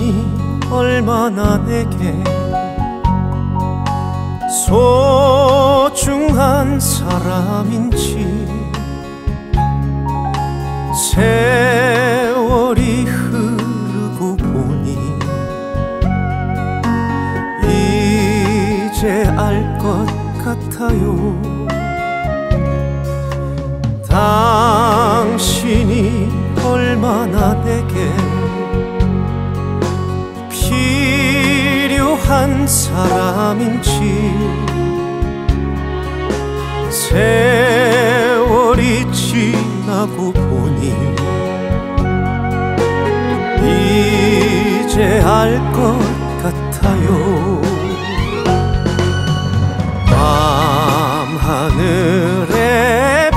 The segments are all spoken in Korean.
당신이 얼마나 내게 소중한 사람인지 세월이 흐르고 보니 이제 알 것 같아요. 당신이 얼마나 내게 필요한 사람인지 세월이 지나고 보니 이제 알 것 같아요. 밤하늘에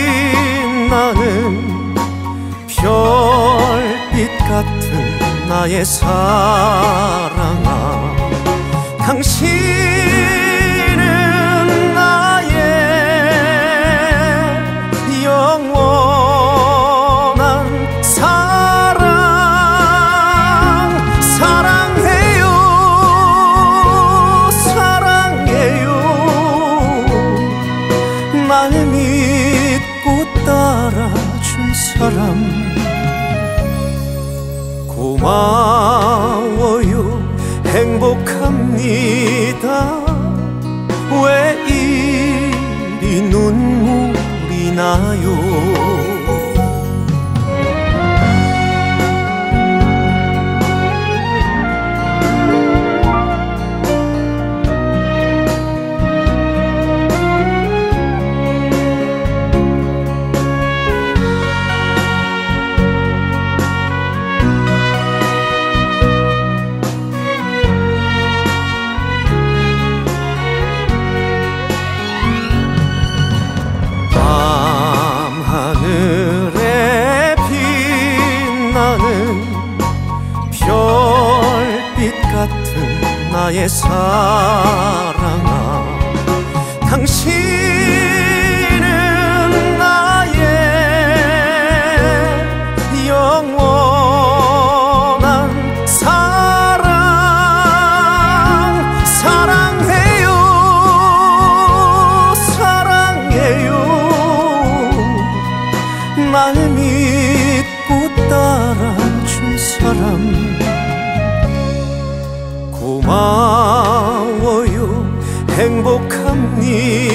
빛나는 별빛 같은 나의 사랑아, 당신은 나의 영원한 사랑. 사랑해요, 사랑해요. 날 믿고 따라준 사람 고마워요. 행복합니다. 왜 이리 눈물이 나요. 밤하늘에 빛나는 별빛 같은 나의 사랑아, 당신은 나의 영원한 사랑. 사랑해요, 사랑해요. 날 믿고 따라준 사람 고마워요. 행복합니다.